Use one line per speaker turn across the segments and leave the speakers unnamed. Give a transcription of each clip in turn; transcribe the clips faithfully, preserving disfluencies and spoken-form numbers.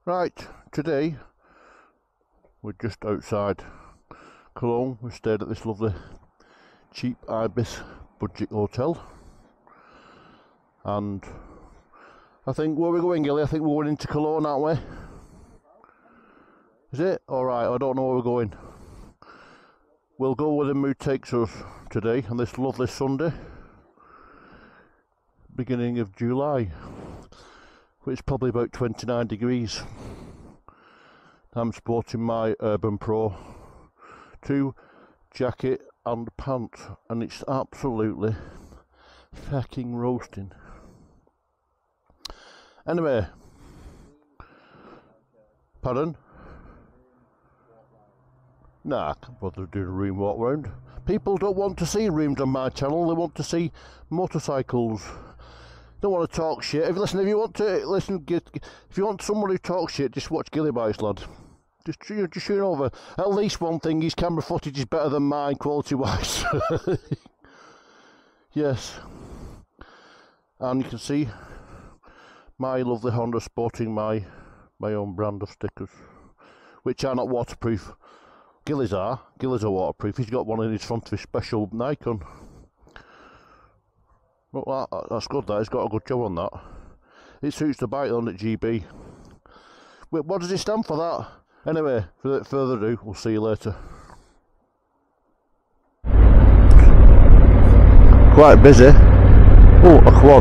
Right, today we're just outside Cologne. We stayed at this lovely cheap Ibis budget hotel, and I think, where are we going, Gilly? I think we're going into Cologne, aren't we? Is it? Alright, I don't know where we're going. We'll go where the mood takes us today on this lovely Sunday, beginning of July, which is probably about twenty-nine degrees. I'm sporting my Urban Pro two jacket and pants, and it's absolutely fucking roasting. Anyway, pardon? Nah, I can't bother doing a room walk round. People don't want to see rooms on my channel, they want to see motorcycles. Don't want to talk shit. If listen, if you want to listen, get, if you want someone who talks shit, just watch Gilly Bites, lad. Just, you know, just tune over. At least one thing, his camera footage is better than mine, quality-wise. Yes, and you can see my lovely Honda sporting my my own brand of stickers, which are not waterproof. Gilly's are. Gilly's are waterproof. He's got one in his front of his special Nikon. Well, that, that's good, that. He's got a good job on that. It suits the bike on at G B. Wait, what does it stand for, that? Anyway, without further ado, we'll see you later. Quite busy. Oh, a quad.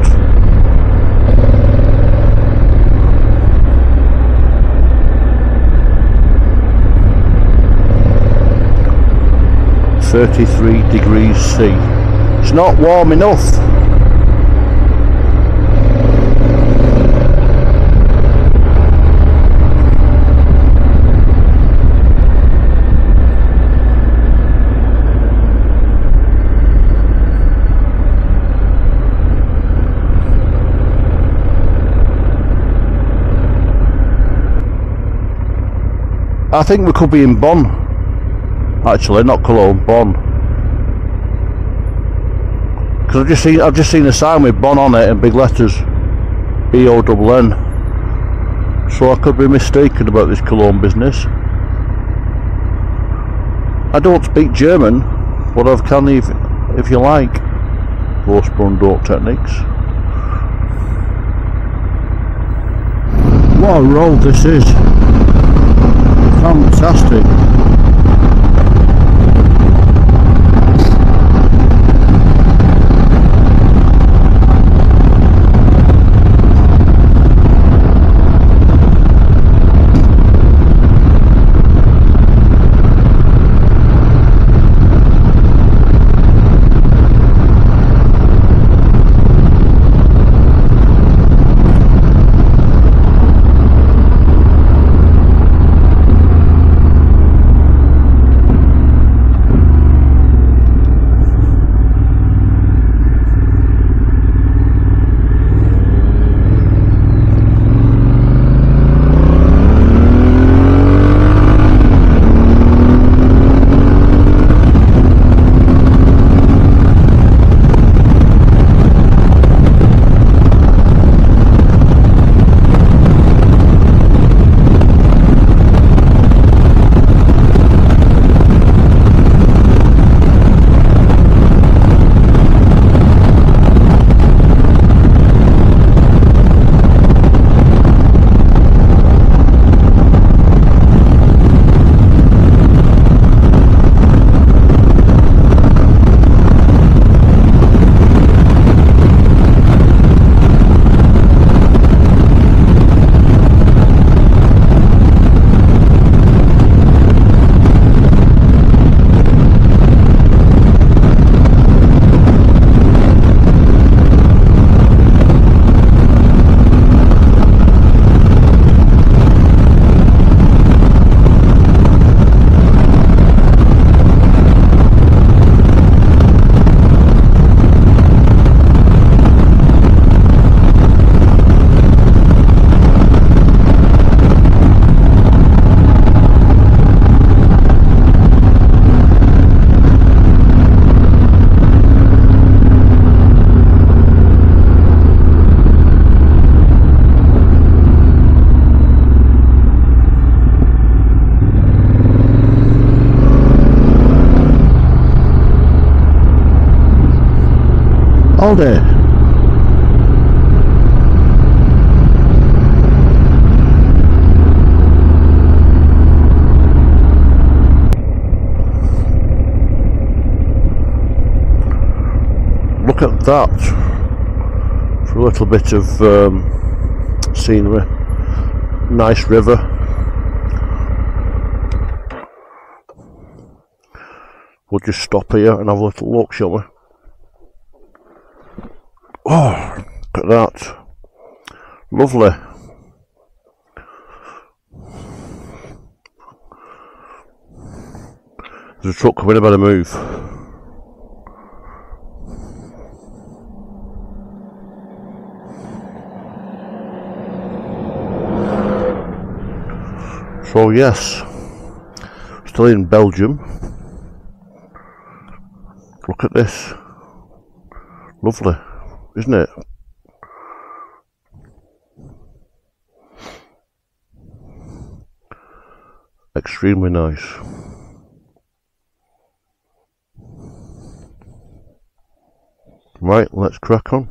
thirty-three degrees C. It's not warm enough. I think we could be in Bonn. Actually, not Cologne, Bonn. Because I've just seen I've just seen a sign with Bonn on it in big letters, B O N N. So I could be mistaken about this Cologne business. I don't speak German, but I can, if if you like, Vorsprung techniques. What a road this is! Fantastic. all day. Look at that for a little bit of um, scenery. Nice river. We'll just stop here and have a little look, shall we? Oh, look at that. Lovely. There's a truck coming, I better move. So yes, still in Belgium. Look at this. Lovely, isn't it? Extremely nice. Right, let's crack on.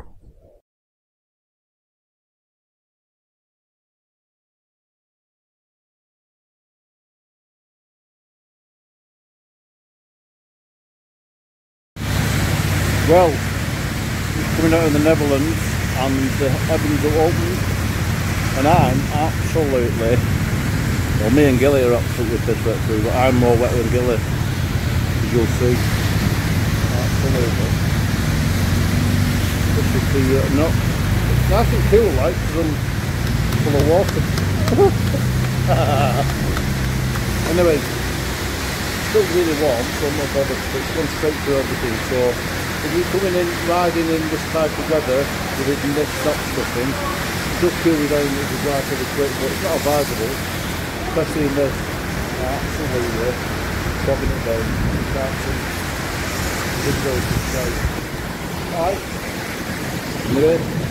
Well, coming out of the Netherlands and the heavens are open, and I'm absolutely, well, me and Gilly are absolutely pissed wet through, but I'm more wet than Gilly, as you'll see. Absolutely. This is the, uh, no, it's nice and cool, like, because I'm full of water. Anyway, still really warm, so I'm not bothered, but it's gone straight through everything, so if you're coming in, riding in this type of weather with it neck stop stuff in, it does cool you down if you drive pretty quick, but it's not advisable, especially in this. Absolutely bogging it down. It's absolutely good road to stay. Alright, anyway.